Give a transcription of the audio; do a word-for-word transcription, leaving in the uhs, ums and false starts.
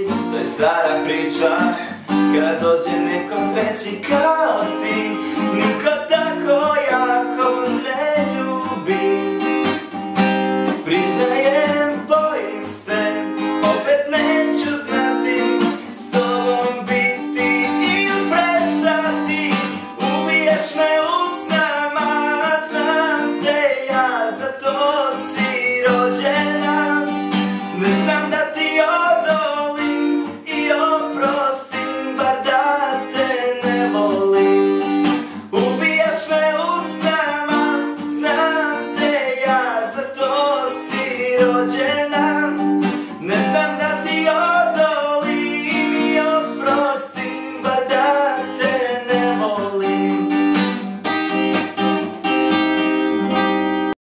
to je stara priča. Kad dođe neko treći kao ti, niko tako jako ne ljubi. Priznajem, bojim se, opet neću znati s tobom biti ili prestati. Ubijaš me usnama, znam te ja, za to si rođena. Ne znam da ti odolim i oprostim, bar da te ne volim. Ubijaš me usnama, znam te ja, za to si rođena.